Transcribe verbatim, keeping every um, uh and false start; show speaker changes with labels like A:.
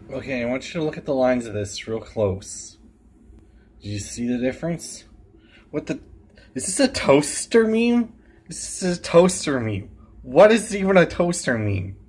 A: Okay, I want you to look at the lines of this real close. Did you see the difference? What the... Is this a toaster meme? This is a toaster meme. What is even a toaster meme?